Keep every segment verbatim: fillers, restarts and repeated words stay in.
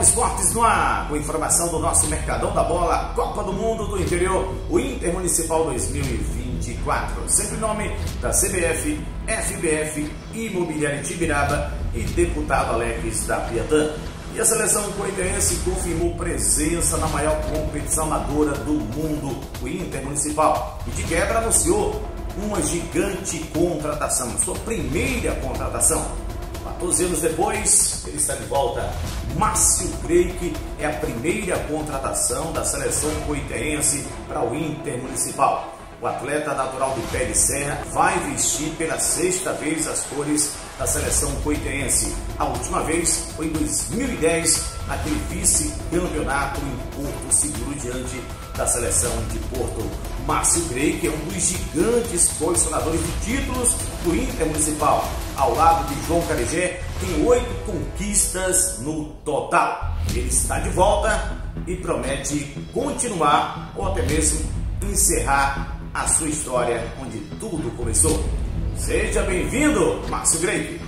Esportes no ar, com informação do nosso Mercadão da Bola, Copa do Mundo do Interior, o Intermunicipal dois mil e vinte e quatro. Sempre em nome da C B F, F B F, Imobiliária Tibiraba e deputado Alex da Piatã. E a seleção coitense confirmou presença na maior competição amadora do mundo, o Intermunicipal. E de quebra anunciou uma gigante contratação, sua primeira contratação. quatorze anos depois, ele está de volta. Márcio Greik é a primeira contratação da seleção coitense para o Intermunicipal. O atleta natural de Pé de Serra vai vestir pela sexta vez as cores da seleção coitense. A última vez foi em dois mil e dez, naquele vice-campeonato em Porto Seguro diante da seleção de Porto. Márcio Greik é um dos gigantes colecionadores de títulos do Intermunicipal. Ao lado de João Carijé, tem oito conquistas no total. Ele está de volta e promete continuar ou até mesmo encerrar a sua história onde tudo começou. Seja bem-vindo, Márcio Greik.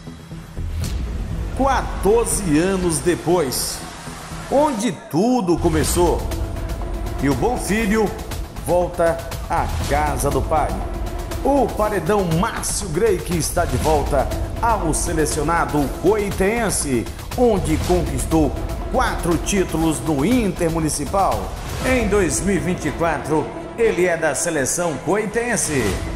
quatorze anos depois, onde tudo começou, e o bom filho volta à casa do pai. O paredão Márcio Greik está de volta ao selecionado coitense, onde conquistou quatro títulos no Intermunicipal. Em dois mil e vinte e quatro, ele é da seleção coitense.